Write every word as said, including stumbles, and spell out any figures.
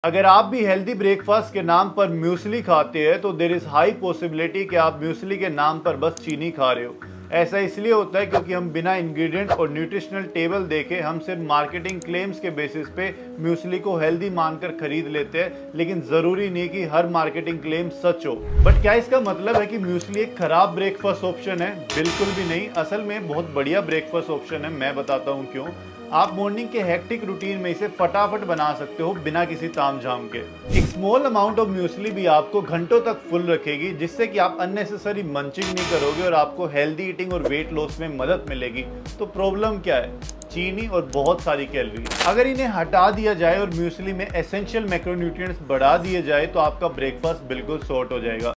अगर आप भी हेल्दी ब्रेकफास्ट के नाम पर म्यूसली खाते हैं तो देर इज हाई पॉसिबिलिटी कि आप म्यूसली के नाम पर बस चीनी खा रहे हो। ऐसा इसलिए होता है क्योंकि हम बिना इंग्रेडिएंट और न्यूट्रिशनल टेबल देखे हम सिर्फ मार्केटिंग क्लेम्स के बेसिस पे म्यूसली को हेल्दी मानकर खरीद लेते हैं, लेकिन जरूरी नहीं कि हर मार्केटिंग क्लेम सच हो। बट क्या इसका मतलब है कि म्यूसली एक खराब ब्रेकफास्ट ऑप्शन है? बिल्कुल भी नहीं। असल में बहुत बढ़िया ब्रेकफास्ट ऑप्शन है। मैं बताता हूँ क्यों। आप मॉर्निंग के हेक्टिक रूटीन में इसे फटाफट बना सकते हो बिना किसी तामझाम के। एक स्मॉल अमाउंट ऑफ म्यूसली भी आपको घंटों तक फुल रखेगी, जिससे कि आप अननेसेसरी मंचिंग नहीं करोगे और आपको हेल्दी ईटिंग और वेट लॉस में मदद मिलेगी। तो प्रॉब्लम क्या है? चीनी और बहुत सारी कैलोरी। अगर इन्हें हटा दिया जाए और म्यूसली में एसेंशियल मैक्रोन्यूट्रिएंट्स बढ़ा दिए जाए तो आपका ब्रेकफास्ट बिल्कुल सॉर्ट हो जाएगा।